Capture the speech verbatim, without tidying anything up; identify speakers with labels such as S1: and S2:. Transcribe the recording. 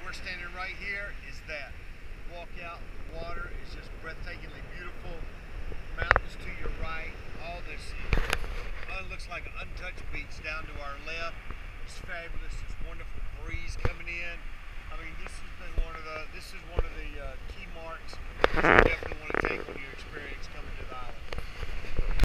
S1: we're standing right here is that. Walk out, the water is just breathtakingly beautiful. Mountains to your right, all this uh, looks like an untouched beach down to our left. It's fabulous, this wonderful breeze coming in.